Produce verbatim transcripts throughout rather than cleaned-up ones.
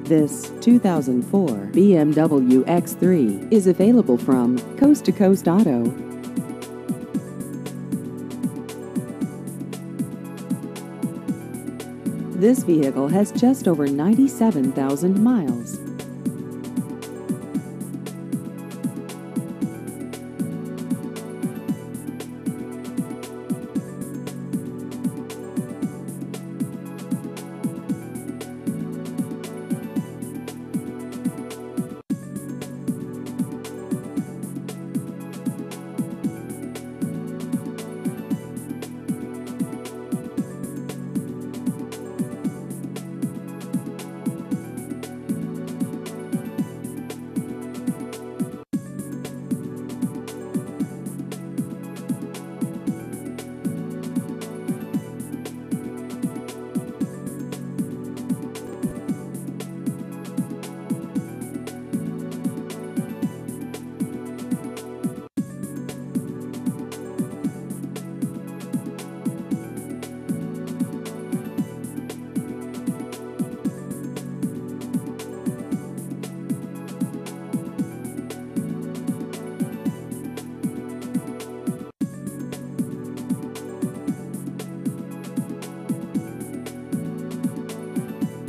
This two thousand four B M W X three is available from Coast to Coast Auto. This vehicle has just over ninety-seven thousand miles.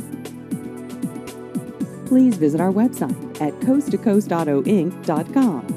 Please visit our website at coast to coast auto inc dot com.